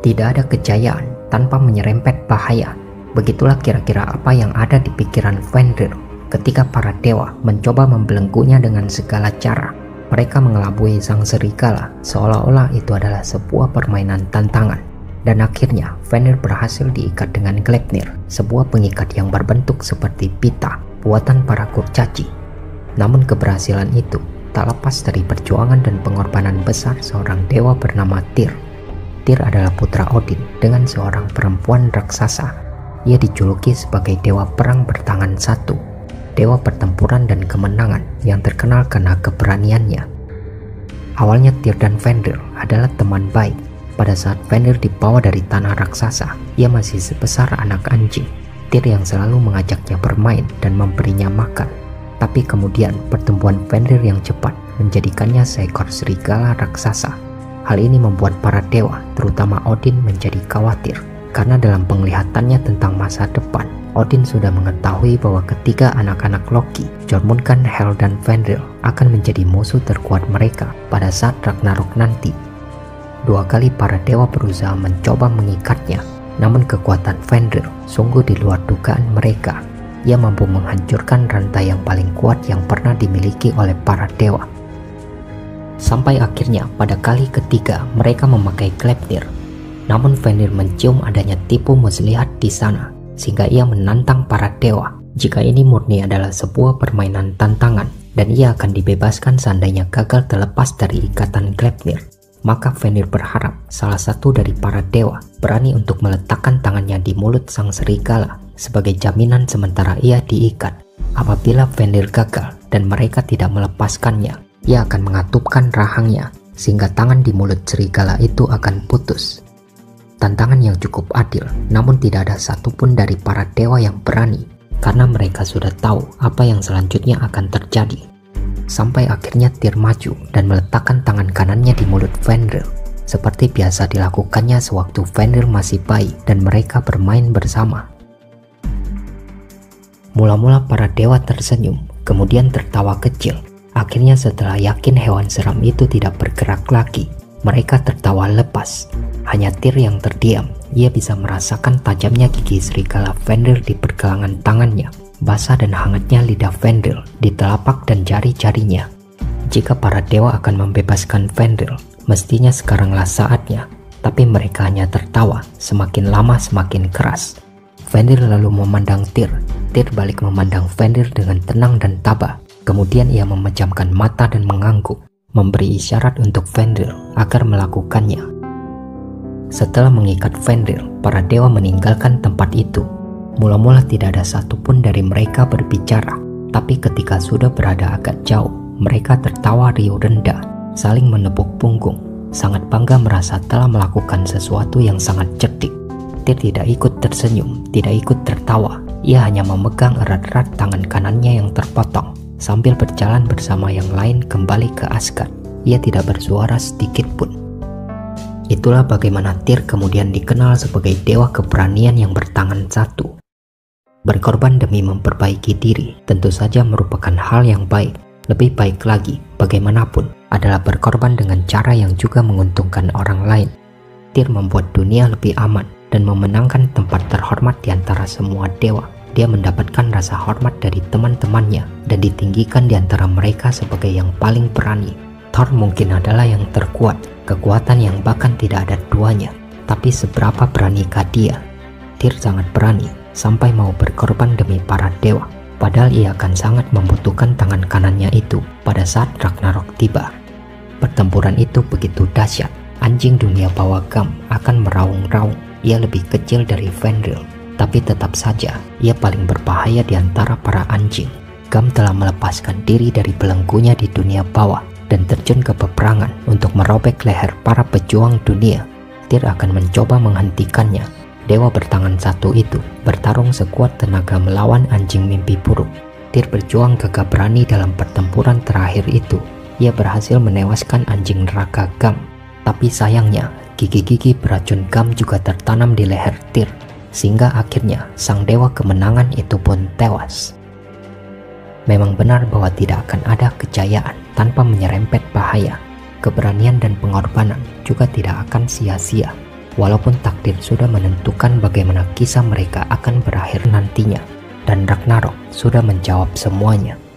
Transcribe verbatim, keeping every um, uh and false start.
Tidak ada kejayaan tanpa menyerempet bahaya. Begitulah kira-kira apa yang ada di pikiran Fenrir ketika para dewa mencoba membelenggunya dengan segala cara. Mereka mengelabui sang serigala seolah-olah itu adalah sebuah permainan tantangan. Dan akhirnya Fenrir berhasil diikat dengan Gleipnir, sebuah pengikat yang berbentuk seperti pita buatan para kurcaci. Namun keberhasilan itu tak lepas dari perjuangan dan pengorbanan besar seorang dewa bernama Tyr. Tyr adalah putra Odin dengan seorang perempuan raksasa. Ia dijuluki sebagai dewa perang bertangan satu, dewa pertempuran dan kemenangan yang terkenal karena keberaniannya. Awalnya Tyr dan Fenrir adalah teman baik. Pada saat Fenrir dibawa dari tanah raksasa, ia masih sebesar anak anjing. Tyr yang selalu mengajaknya bermain dan memberinya makan. Tapi kemudian pertumbuhan Fenrir yang cepat menjadikannya seekor serigala raksasa. Hal ini membuat para dewa, terutama Odin, menjadi khawatir. Karena dalam penglihatannya tentang masa depan, Odin sudah mengetahui bahwa ketiga anak-anak Loki, Jormungand, Hel, dan Fenrir akan menjadi musuh terkuat mereka pada saat Ragnarok nanti. Dua kali para dewa berusaha mencoba mengikatnya, namun kekuatan Fenrir sungguh di luar dugaan mereka. Ia mampu menghancurkan rantai yang paling kuat yang pernah dimiliki oleh para dewa. Sampai akhirnya pada kali ketiga mereka memakai Gleipnir. Namun Fenrir mencium adanya tipu muslihat di sana, sehingga ia menantang para dewa jika ini murni adalah sebuah permainan tantangan dan ia akan dibebaskan seandainya gagal terlepas dari ikatan Gleipnir. Maka Fenrir berharap salah satu dari para dewa berani untuk meletakkan tangannya di mulut sang serigala sebagai jaminan sementara ia diikat. Apabila Fenrir gagal dan mereka tidak melepaskannya, ia akan mengatupkan rahangnya sehingga tangan di mulut serigala itu akan putus. Tantangan yang cukup adil, namun tidak ada satupun dari para dewa yang berani karena mereka sudah tahu apa yang selanjutnya akan terjadi. Sampai akhirnya Tyr maju dan meletakkan tangan kanannya di mulut Fenrir seperti biasa dilakukannya sewaktu Fenrir masih bayi dan mereka bermain bersama. Mula-mula para dewa tersenyum, kemudian tertawa kecil. Akhirnya setelah yakin hewan seram itu tidak bergerak lagi, mereka tertawa lepas. Hanya Tyr yang terdiam. Ia bisa merasakan tajamnya gigi serigala Fenrir di pergelangan tangannya, basah dan hangatnya lidah Fenrir di telapak dan jari-jarinya. Jika para dewa akan membebaskan Fenrir, mestinya sekaranglah saatnya. Tapi mereka hanya tertawa, semakin lama semakin keras. Fenrir lalu memandang Tyr. Tyr balik memandang Fenrir dengan tenang dan tabah. Kemudian ia memejamkan mata dan mengangguk, memberi isyarat untuk Fenrir agar melakukannya. Setelah mengikat Fenrir, para dewa meninggalkan tempat itu. Mula-mula tidak ada satupun dari mereka berbicara, tapi ketika sudah berada agak jauh, mereka tertawa riuh rendah, saling menepuk punggung, sangat bangga merasa telah melakukan sesuatu yang sangat cerdik. Tyr tidak ikut tersenyum, tidak ikut tertawa. Ia hanya memegang erat-erat tangan kanannya yang terpotong, sambil berjalan bersama yang lain kembali ke Asgard. Ia tidak bersuara sedikit pun. Itulah bagaimana Tyr kemudian dikenal sebagai dewa keberanian yang bertangan satu. Berkorban demi memperbaiki diri tentu saja merupakan hal yang baik. Lebih baik lagi, bagaimanapun, adalah berkorban dengan cara yang juga menguntungkan orang lain. Tyr membuat dunia lebih aman dan memenangkan tempat terhormat di antara semua dewa. Dia mendapatkan rasa hormat dari teman-temannya dan ditinggikan di antara mereka sebagai yang paling berani. Thor mungkin adalah yang terkuat, kekuatan yang bahkan tidak ada duanya. Tapi seberapa beranikah dia? Tyr sangat berani, sampai mau berkorban demi para dewa. Padahal ia akan sangat membutuhkan tangan kanannya itu pada saat Ragnarok tiba. Pertempuran itu begitu dahsyat. Anjing dunia bawah Gam akan meraung-raung. Ia lebih kecil dari Fenrir, tapi tetap saja ia paling berbahaya di antara para anjing. Gam telah melepaskan diri dari belenggunya di dunia bawah dan terjun ke peperangan untuk merobek leher para pejuang dunia. Tyr akan mencoba menghentikannya. Dewa bertangan satu itu bertarung sekuat tenaga melawan anjing mimpi buruk. Tyr berjuang gagah berani dalam pertempuran terakhir itu. Ia berhasil menewaskan anjing neraka Gam. Tapi sayangnya, gigi-gigi beracun Gam juga tertanam di leher Tyr, sehingga akhirnya sang dewa kemenangan itu pun tewas. Memang benar bahwa tidak akan ada kejayaan tanpa menyerempet bahaya. Keberanian dan pengorbanan juga tidak akan sia-sia. walaupun takdir sudah menentukan bagaimana kisah mereka akan berakhir nantinya, dan Ragnarok sudah menjawab semuanya.